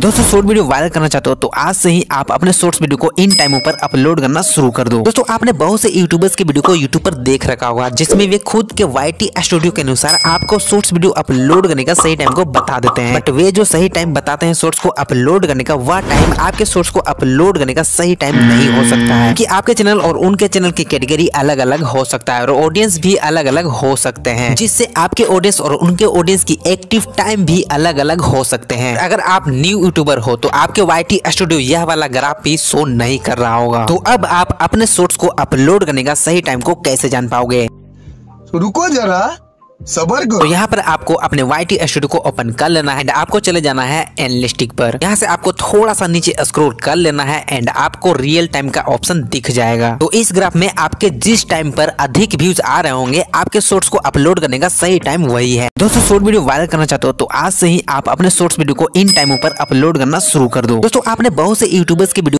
दोस्तों short video viral करना चाहते हो तो आज से ही आप अपने शॉर्ट्स वीडियो को इन टाइमों पर अपलोड करना शुरू कर दो। दोस्तों आपने बहुत से यूट्यूबर्स के वीडियो को यूट्यूब पर देख रखा होगा जिसमें वे खुद के YT स्टूडियो के अनुसार आपको शॉर्ट्स वीडियो अपलोड करने का सही टाइम को बता देते हैं। बट वे जो सही टाइम बताते हैं शॉर्ट्स को अपलोड करने का, वह टाइम आपके शॉर्ट्स को अपलोड करने का सही टाइम नहीं हो सकता है कि आपके चैनल और उनके चैनल की कैटेगरी अलग अलग हो सकता है और ऑडियंस भी अलग अलग हो सकते हैं, जिससे आपके ऑडियंस और उनके ऑडियंस की एक्टिव टाइम भी अलग अलग हो सकते हैं। अगर आप न्यू यूट्यूबर हो तो आपके YT स्टूडियो यह वाला ग्राफ भी शो नहीं कर रहा होगा। तो अब आप अपने शॉर्ट्स को अपलोड करने का सही टाइम को कैसे जान पाओगे? रुको जरा सबर करो। तो यहाँ पर आपको अपने YT स्टूडियो को ओपन कर लेना है एंड आपको चले जाना है एनालिटिक्स पर। यहाँ से आपको थोड़ा सा नीचे स्क्रॉल कर लेना है एंड आपको रियल टाइम का ऑप्शन दिख जाएगा। तो इस ग्राफ में आपके जिस टाइम पर अधिक व्यूज आ रहे होंगे आपके शॉर्ट्स को अपलोड करने का सही टाइम वही है। दोस्तों शॉर्ट वीडियो वायरल करना चाहते हो तो आज से ही आप अपने शॉर्ट्स वीडियो को इन टाइमों पर अपलोड करना शुरू कर दो। दोस्तों आपने बहुत से यूट्यूबर्स के वीडियो